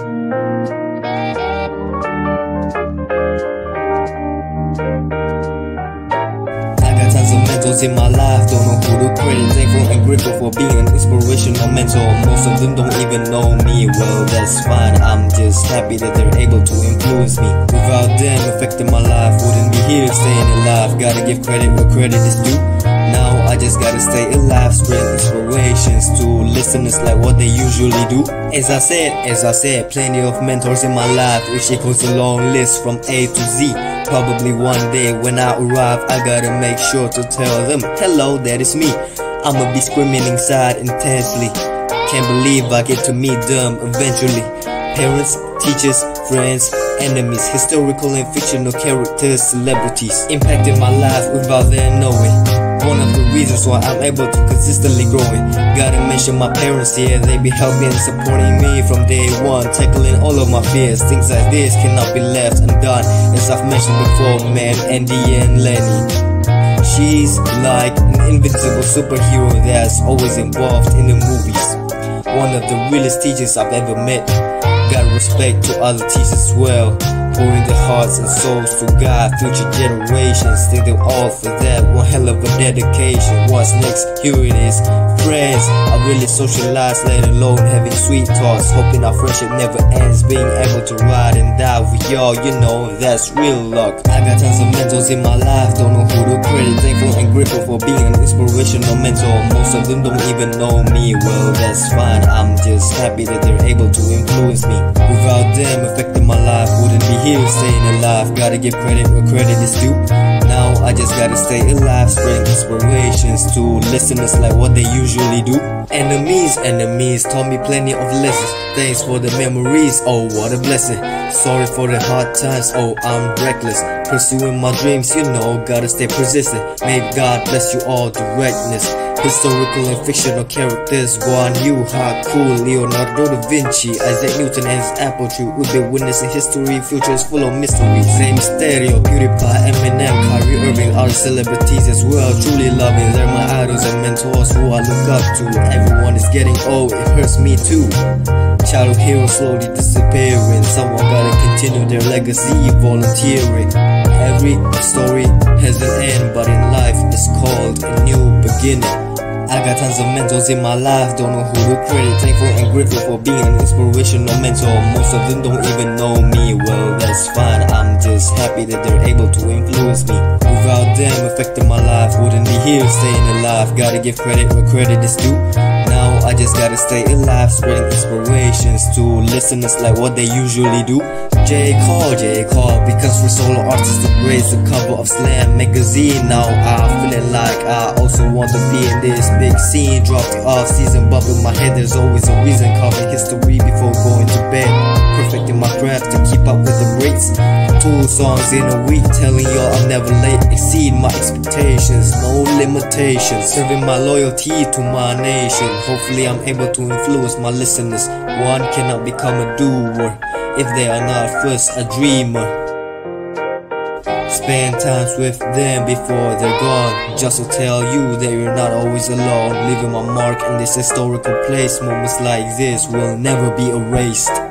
Tons of mentors in my life, don't know who to credit. Thankful and grateful for being an inspirational mentor. Most of them don't even know me, well that's fine. I'm just happy that they're able to influence me. Without them affecting my life, wouldn't be here staying alive. Gotta give credit where credit is due. Now I just gotta stay alive, spread inspirations to listeners like what they usually do. As I said, plenty of mentors in my life, which equals a long list from A to Z. Probably one day when I arrive, I gotta make sure to tell them, hello, that is me. I'ma be screaming inside intensely. Can't believe I get to meet them eventually. Parents, teachers, friends, enemies, historical and fictional characters, celebrities, impacted my life without them knowing. One of the reasons why I'm able to consistently growing. Gotta mention my parents here, they be helping and supporting me from day one, tackling all of my fears. Things like this cannot be left undone. As I've mentioned before, man, Andy and Lenny. She's like an invincible superhero that's always involved in the movies. One of the realest teachers I've ever met. Got respect to other teachers as well, pouring their hearts and souls to guide future generations. Thank them all for that, one hell of a dedication. What's next? Here it is. Friends, I really socialize, let alone having sweet talks. Hoping our friendship never ends, being able to ride and die with y'all, you know, that's real luck. I got tons of mentors in my life, don't know who to credit. Thankful and grateful for being an inspirational mentor. Most of them don't even know me, well that's fine. I'm just happy that they're able to influence me. Without them affecting my life, wouldn't be here staying alive. Gotta give credit where credit is due. Now I just gotta stay alive, spreading inspirations to listeners like what they usually do. Enemies taught me plenty of lessons. Thanks for the memories, oh what a blessing. Sorry for the hard times, oh I'm reckless. Pursuing my dreams, you know, gotta stay persistent. May God bless you all directness. Historical and fictional characters, Guan Yu, Haku, Leonardo da Vinci, Isaac Newton and his apple tree. We've been witnessing history, future is full of mysteries. Rey Mysterio, PewDiePie, Eminem, Kyrie Irving are celebrities as well. Truly loving, they're my idols and mentors who I look up to. Everyone is getting old, it hurts me too. Childhood heroes slowly disappearing. Someone gotta continue their legacy, volunteering. Every story has an end, but in life it's called a new beginning. I got tons of mentors in my life, don't know who to credit. Thankful and grateful for being an inspirational mentor. Most of them don't even know me, well that's fine. I'm just happy that they're able to influence me. Without them affecting my life, wouldn't be here staying alive. Gotta give credit where credit is due. Now I just gotta stay alive, spreading inspirations to listeners like what they usually do. J. Cole, because we're solo artists to grace the cover of Slam magazine. Now I'm feeling like I also want to be in this big scene. Drop the off-season bump in my head, there's always a reason. Covering history before going to bed. Perfecting my craft to keep up with the greats. 2 songs in a week, telling y'all I'm never late. Exceed my expectations, no limitations. Serving my loyalty to my nation. Hopefully I'm able to influence my listeners. One cannot become a doer if they are not first a dreamer. Spend times with them before they're gone, just to tell you that you're not always alone. Leaving my mark in this historical place. Moments like this will never be erased.